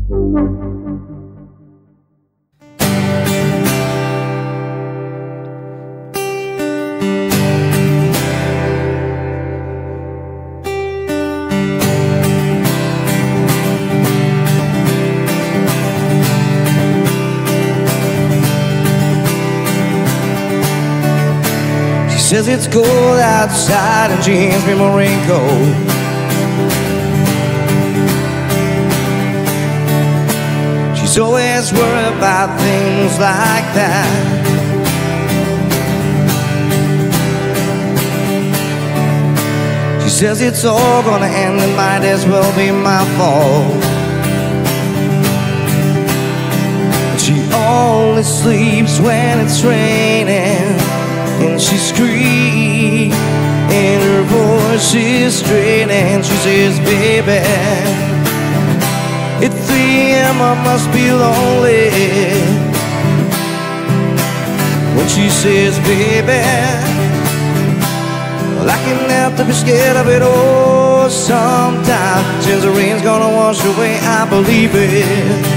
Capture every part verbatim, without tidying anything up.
Says it's cold outside and she hands me my raincoat. She's always worried about things like that. She says it's all gonna end and might as well be my fault. She only sleeps when it's raining, and she screams, and her voice is straining. She says, baby, at three a m I must be lonely. When she says, baby, well, I can have to be scared of it all sometimes. Since the rain's gonna wash away, I believe it.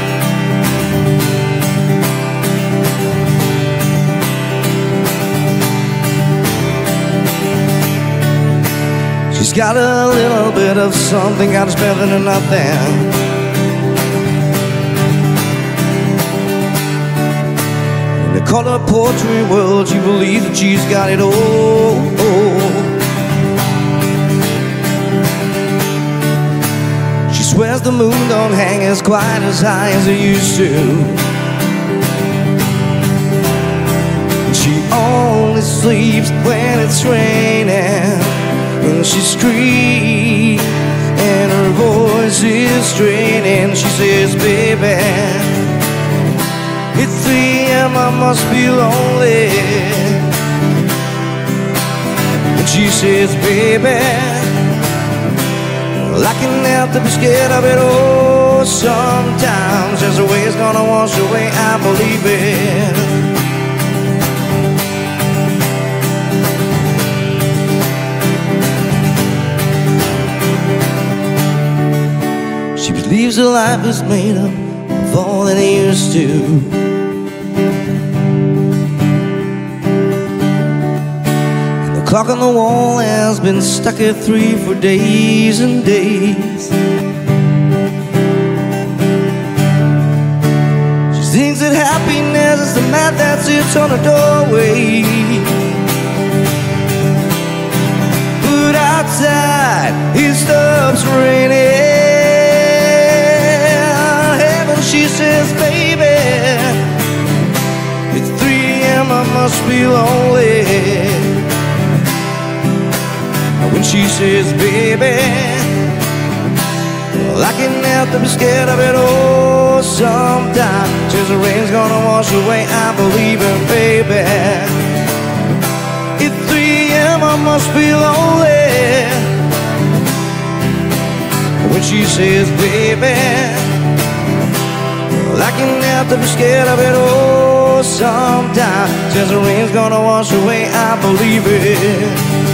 She's got a little bit of something, got us better than nothing. In the color poetry world, she believes that she's got it all. She swears the moon don't hang as quite as high as it used to. And she only sleeps when it's raining, and she screams, and her voice is straining. She says, baby, at three a m I must be lonely. And she says, baby, well, I can have to be scared of it all sometimes. Just the way it's gonna wash away, I believe it. She believes her life is made up of all that it used to. And the clock on the wall has been stuck at three for days and days. She thinks that happiness is the mat that sits on the doorway. But outside it stops raining. She says, baby, at three a m I must be lonely. When she says, baby, well, I can have to be scared of it all sometime. Since the rain's gonna wash away, I believe it, baby. At three a m I must be lonely. When she says, baby, well, I can have to be scared of it all sometime. Since the rain's gonna wash away, I believe it.